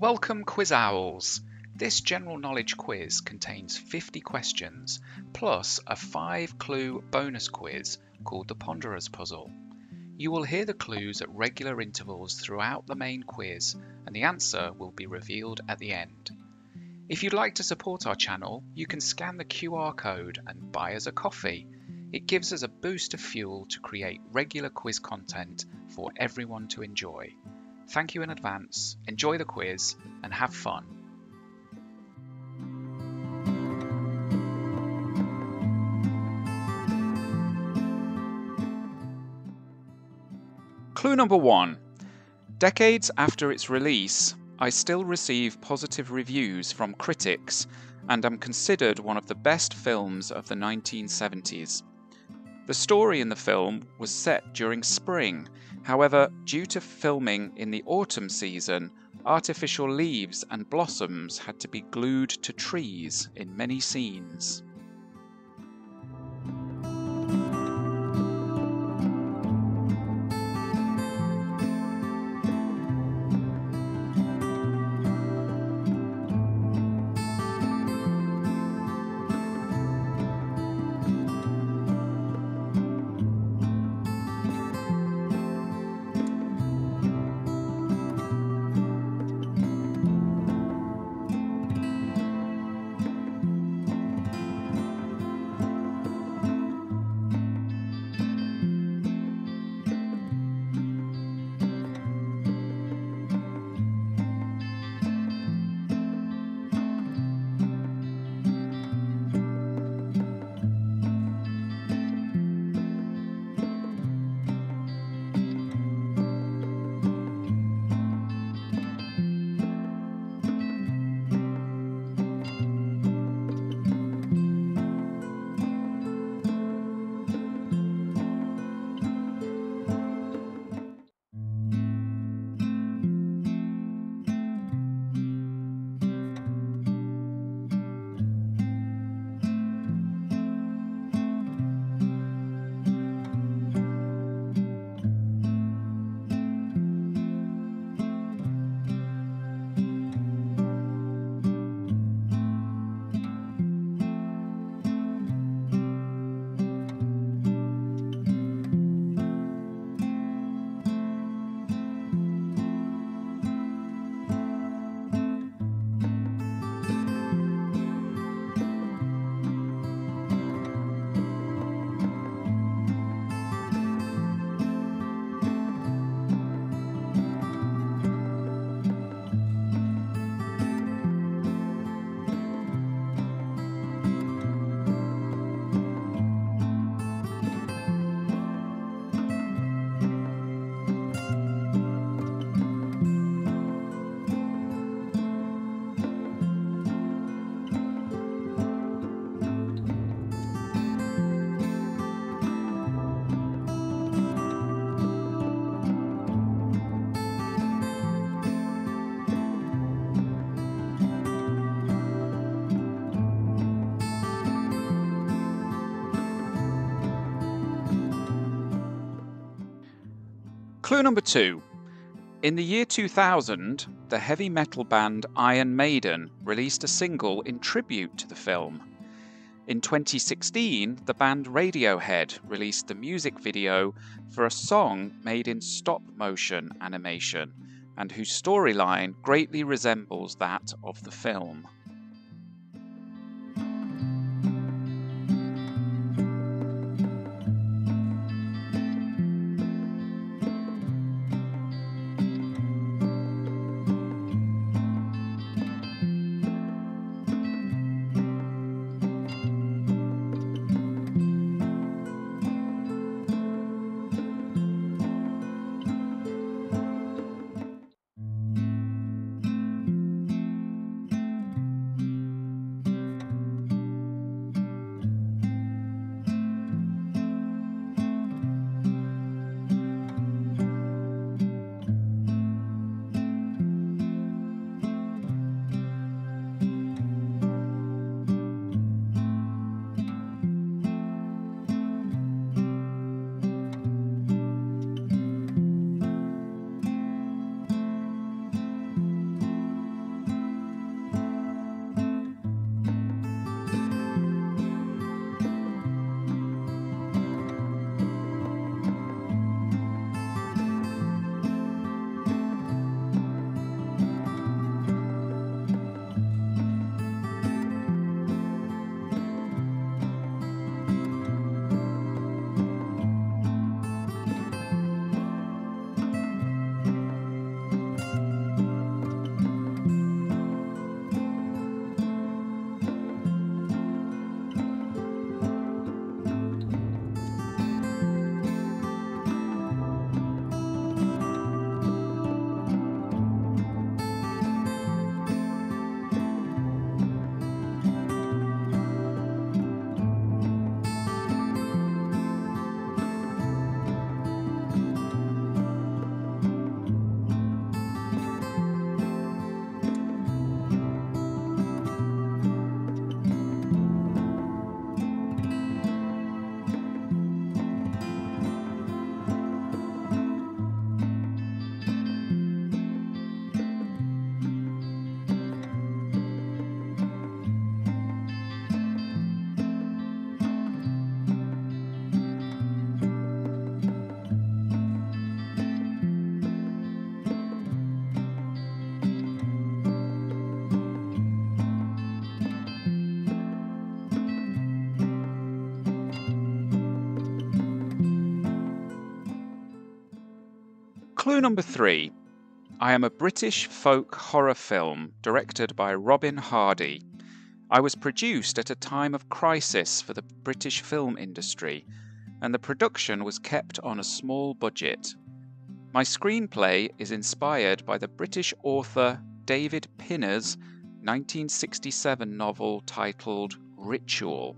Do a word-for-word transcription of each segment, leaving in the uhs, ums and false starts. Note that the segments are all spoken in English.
Welcome Quiz Owls! This general knowledge quiz contains fifty questions, plus a five clue bonus quiz called the Ponderous Puzzle. You will hear the clues at regular intervals throughout the main quiz, and the answer will be revealed at the end. If you'd like to support our channel, you can scan the Q R code and buy us a coffee. It gives us a boost of fuel to create regular quiz content for everyone to enjoy. Thank you in advance, enjoy the quiz, and have fun. Clue number one. Decades after its release, I still receive positive reviews from critics and am considered one of the best films of the nineteen seventies. The story in the film was set during spring. However, due to filming in the autumn season, artificial leaves and blossoms had to be glued to trees in many scenes. Clue number two. In the year two thousand, the heavy metal band Iron Maiden released a single in tribute to the film. In twenty sixteen, the band Radiohead released the music video for a song made in stop-motion animation, and whose storyline greatly resembles that of the film. Clue number three. I am a British folk horror film directed by Robin Hardy. I was produced at a time of crisis for the British film industry, and the production was kept on a small budget. My screenplay is inspired by the British author David Pinner's nineteen sixty-seven novel titled Ritual.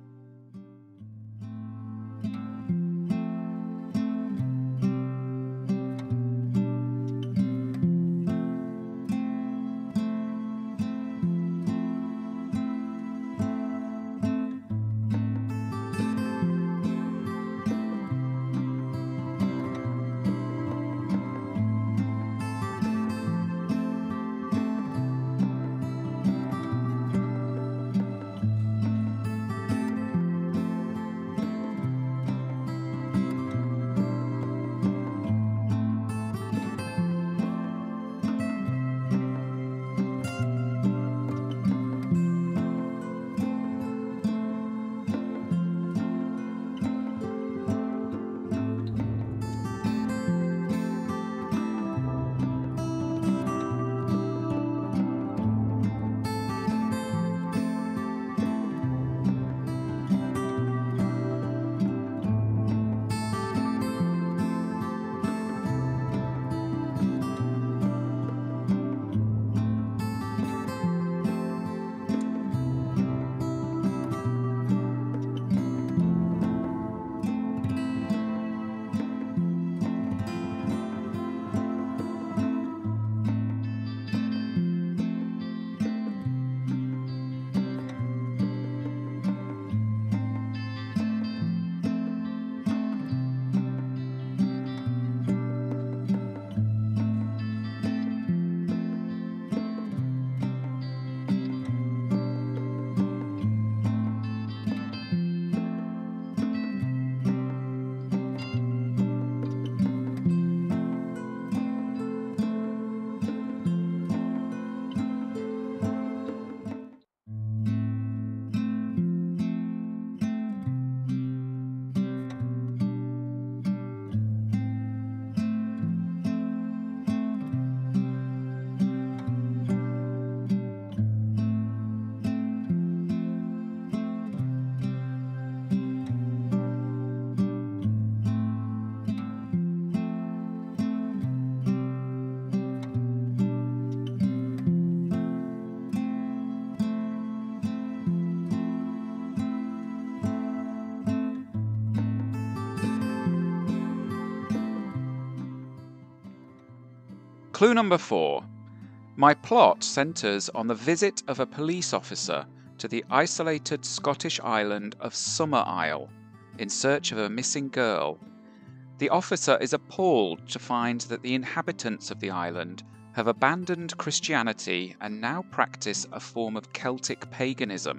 Clue number four. My plot centres on the visit of a police officer to the isolated Scottish island of Summerisle in search of a missing girl. The officer is appalled to find that the inhabitants of the island have abandoned Christianity and now practice a form of Celtic paganism.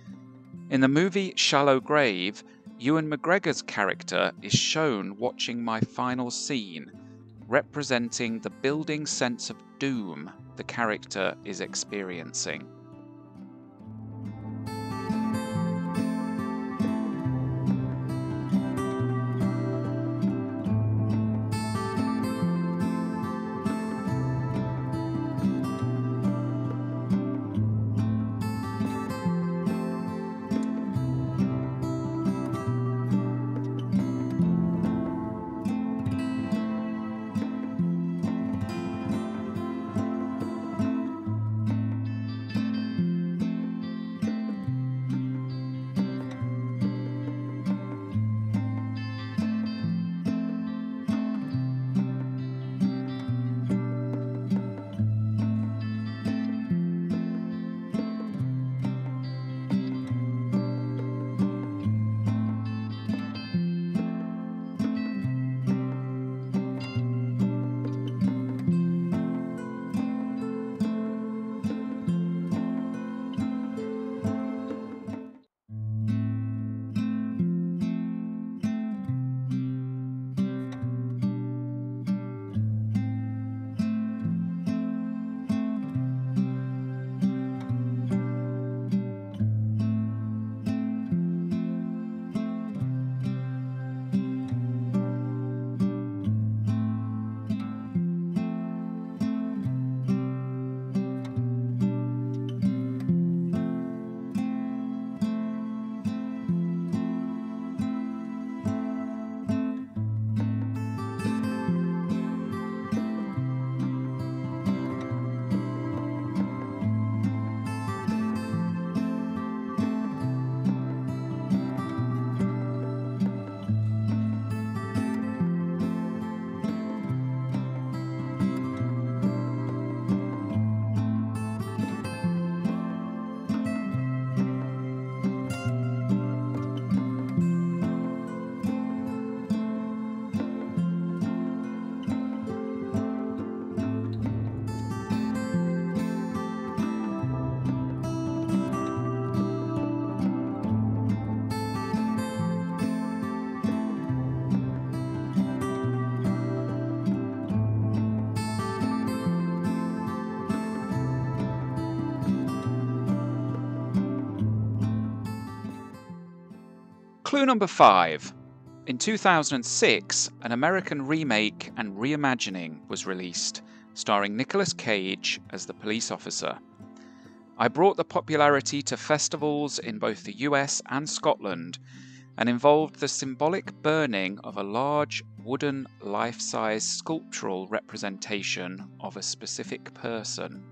In the movie Shallow Grave, Ewan McGregor's character is shown watching my final scene, representing the building sense of doom the character is experiencing. Clue number five. In two thousand six, an American remake and reimagining was released, starring Nicolas Cage as the police officer. I brought the popularity to festivals in both the U S and Scotland, and involved the symbolic burning of a large wooden life-size sculptural representation of a specific person.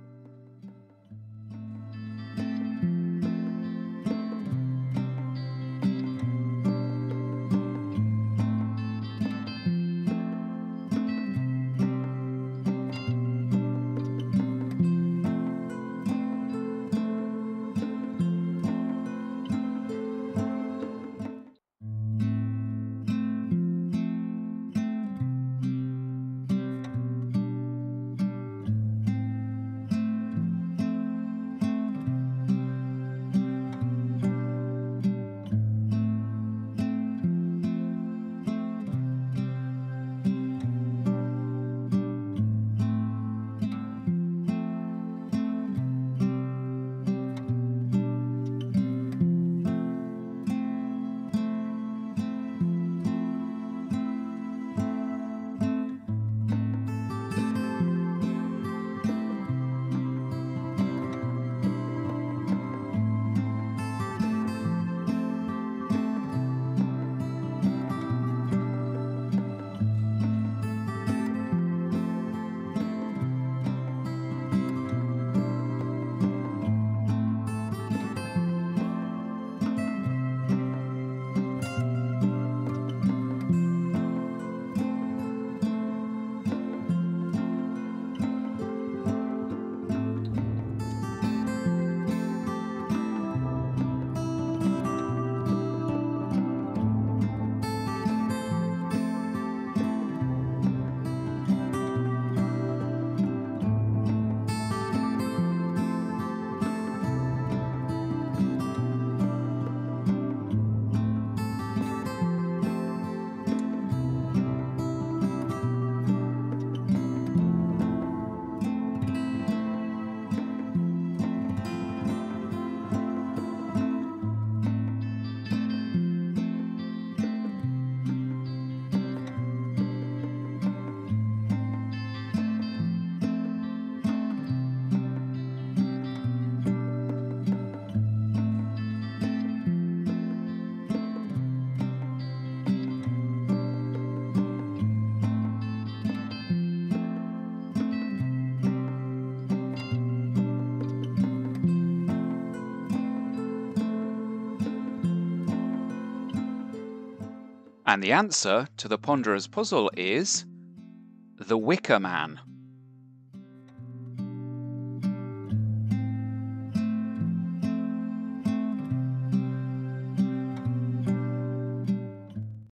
And the answer to the ponderer's puzzle is the Wicker Man.